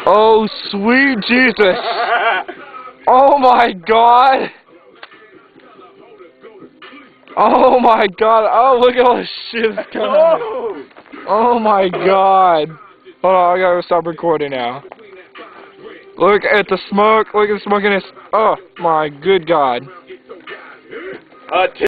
Oh, sweet Jesus. Oh my God. Oh my God. Oh, look at all this shit that's coming out. Oh my God. Hold on, I gotta stop recording now. Look at the smoke. Look at the smoke in this. Oh my good God.